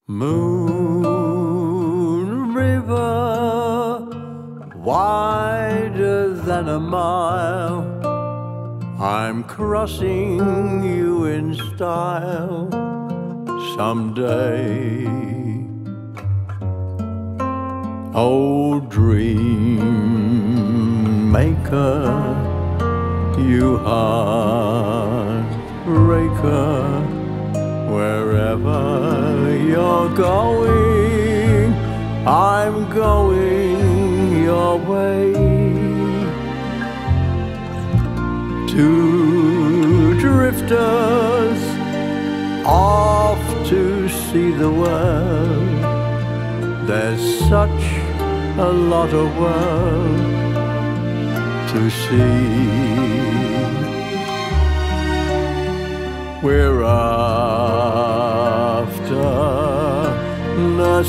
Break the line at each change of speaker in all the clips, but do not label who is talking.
Moon river, wider than a mile, I'm crossing you in style someday. Oh, dream maker, you heartbreaker, wherever you're going, I'm going your way. Two drifters off to see the world. There's such a lot of world to see. We're after the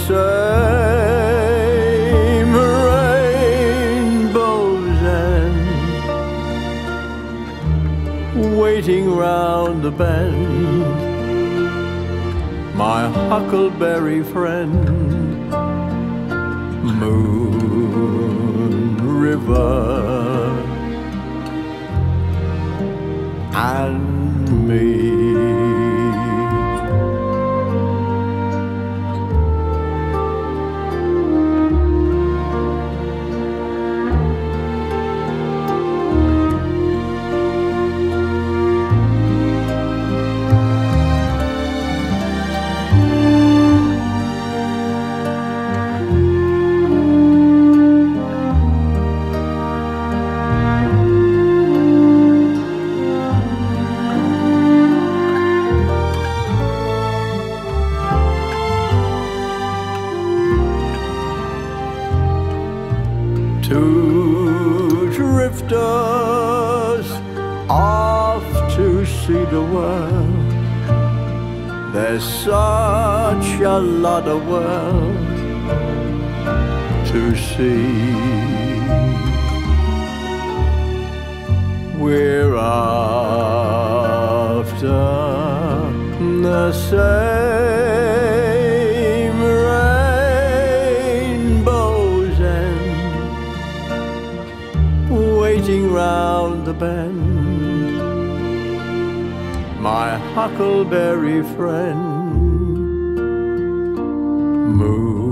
same rainbow's end, waiting round the bend, my huckleberry friend, Moon River and me. Two drifters off to see the world. There's such a lot of world to see. We're after the same rainbow's end, waiting round the bend, my huckleberry friend, Moon